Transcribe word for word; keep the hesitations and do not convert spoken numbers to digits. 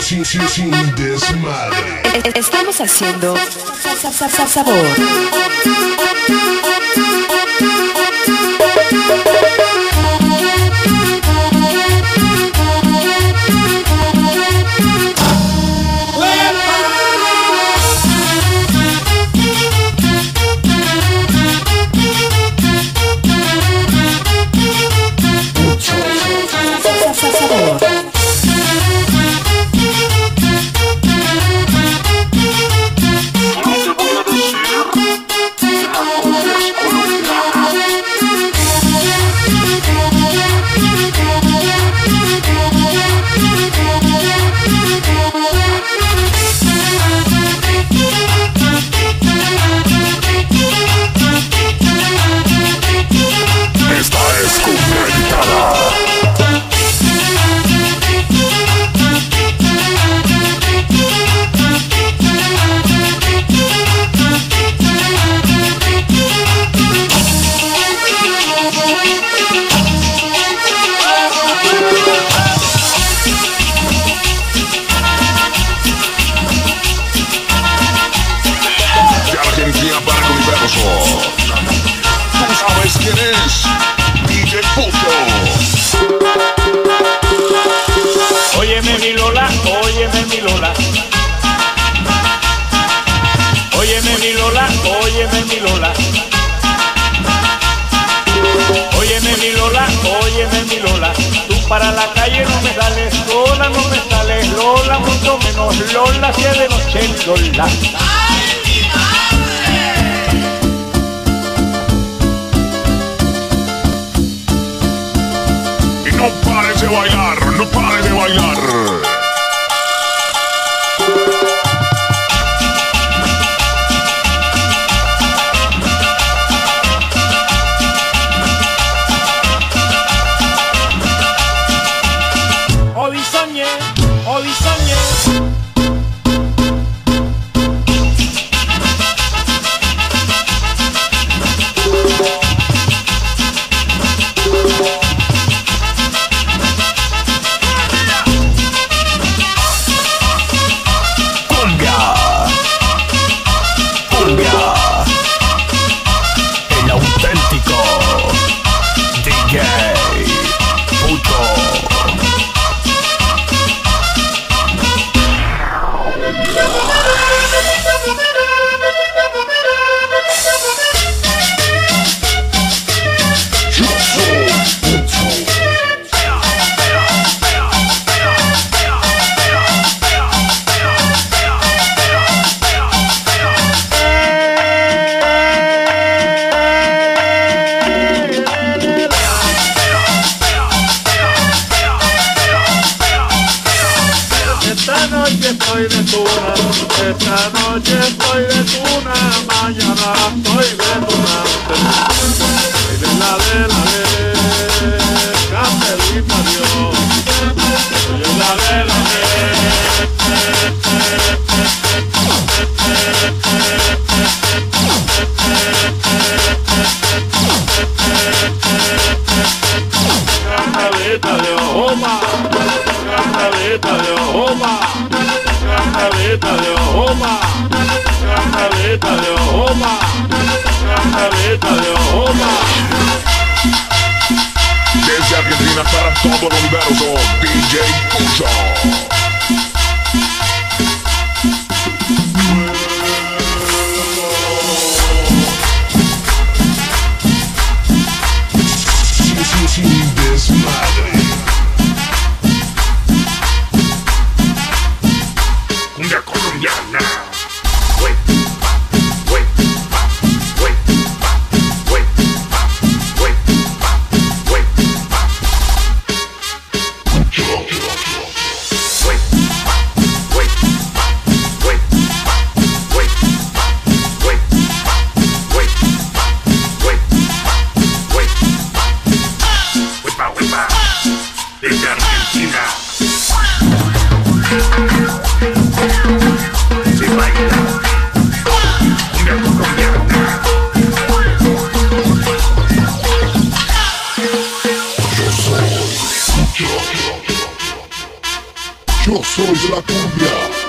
sin, sin, sin desmadre. Estamos haciendo sa- sa- sa- sabor. Tú sabes quién es D J Puto. Óyeme mi Lola, óyeme mi Lola. Óyeme mi Lola, óyeme mi Lola. Óyeme mi Lola, óyeme mi Lola. Tú para la calle no me sales, Lola no me sales, Lola mucho menos, Lola si es de noche, Lola. No pares de bailar, no pares de bailar. Hoy soñé, hoy soñé. Estoy de tuna, esta noche estoy de tuna, mañana estoy de tunante. De la de la de, Candelita Dios. De la de la de. Candelita Dios, Oma. Candelita Dios, Oma. Candelita de Ojoma, Candelita de Ojoma, Candelita de Ojoma. Desde Argentina para todo el universo, D J Pucho. Sin, sin, sin desmadre. Cumbia colombiana. Wait, wait, wait, wait, wait, wait, Desde Argentina. Yo soy de la cumbia.